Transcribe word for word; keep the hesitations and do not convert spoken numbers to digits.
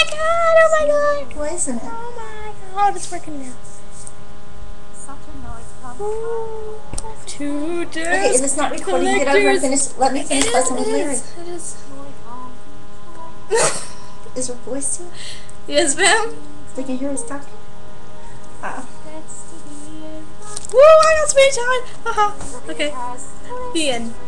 god! Oh my god! Why isn't it? Oh my god! It's working now. Ooh, two days. Okay, if it's not recording, get over and finish. Let me finish by some lyrics. It is. Is her voice too? Yes, ma'am. They can hear us talking. Ah. Woo! I got Sweeney Todd. Haha. Okay. The end.